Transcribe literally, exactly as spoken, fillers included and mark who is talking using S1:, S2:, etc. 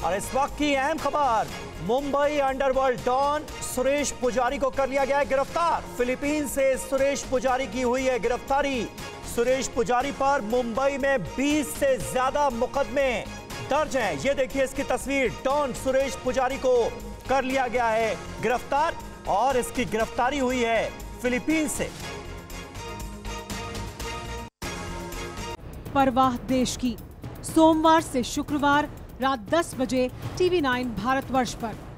S1: और इस वक्त की अहम खबर, मुंबई अंडरवर्ल्ड डॉन सुरेश पुजारी को कर लिया गया है गिरफ्तार। फिलीपींस से सुरेश पुजारी की हुई है गिरफ्तारी। सुरेश पुजारी पर मुंबई में बीस से ज्यादा मुकदमे दर्ज हैं। ये देखिए इसकी तस्वीर, डॉन सुरेश पुजारी को कर लिया गया है गिरफ्तार और इसकी गिरफ्तारी हुई है फिलीपींस से।
S2: परवाह देश की, सोमवार से शुक्रवार रात दस बजे टीवी नाइन भारतवर्ष पर।